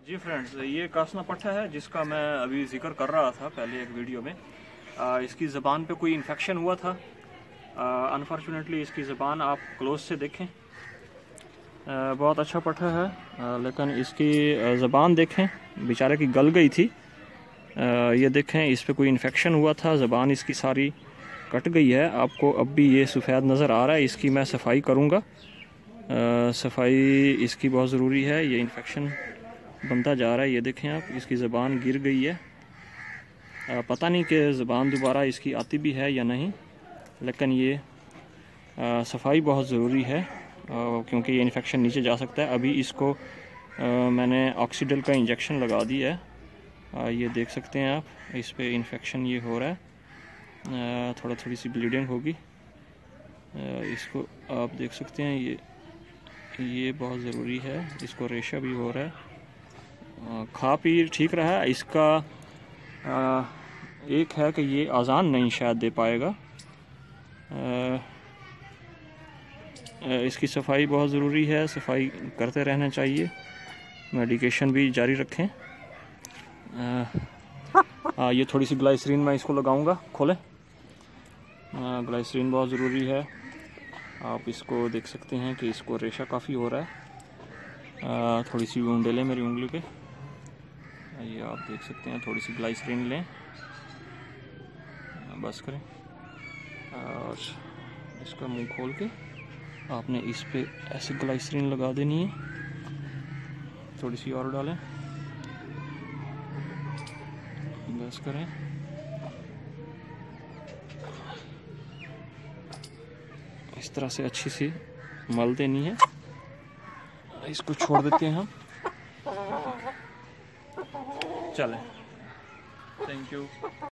जी friends, ये कासना पट्टा है जिसका मैं अभी जिक्र कर रहा था पहले एक वीडियो में। इसकी ज़बान पे कोई इन्फेक्शन हुआ था। अनफॉर्चुनेटली इसकी ज़बान आप क्लोज से देखें, बहुत अच्छा पट्टा है, लेकिन इसकी ज़बान देखें, बेचारे की गल गई थी। ये देखें, इस पे कोई इन्फेक्शन हुआ था, ज़बान इसकी सारी कट गई है। आपको अब भी ये सफ़ेद नज़र आ रहा है। इसकी मैं सफाई करूँगा। सफाई इसकी बहुत ज़रूरी है। ये इन्फेक्शन बनता जा रहा है। ये देखें आप, इसकी ज़बान गिर गई है। पता नहीं कि ज़बान दोबारा इसकी आती भी है या नहीं, लेकिन ये सफाई बहुत ज़रूरी है क्योंकि ये इन्फेक्शन नीचे जा सकता है। अभी इसको मैंने ऑक्सीडल का इंजेक्शन लगा दिया है। ये देख सकते हैं आप, इस पे इन्फेक्शन ये हो रहा है। थोड़ी सी ब्लीडिंग होगी। इसको आप देख सकते हैं, ये बहुत ज़रूरी है। इसको रेशा भी हो रहा है। खा पी ठीक रहा है। इसका एक है कि ये आज़ान नहीं शायद दे पाएगा। इसकी सफाई बहुत ज़रूरी है। सफाई करते रहना चाहिए। मेडिकेशन भी जारी रखें। ये थोड़ी सी ग्लाइसरीन मैं इसको लगाऊंगा। खोलें। ग्लाइसरीन बहुत ज़रूरी है। आप इसको देख सकते हैं कि इसको रेशा काफ़ी हो रहा है। थोड़ी सी वूंड लें मेरी उंगली पे। ये आप देख सकते हैं। थोड़ी सी ग्लाइसरीन लें, बस करें, और इसका मुंह खोल के आपने इस पे ऐसे ग्लाइसरीन लगा देनी है। थोड़ी सी और डालें, बस करें। इस तरह से अच्छी सी मल देनी है। इसको छोड़ देते हैं हम। चलें, थैंक यू।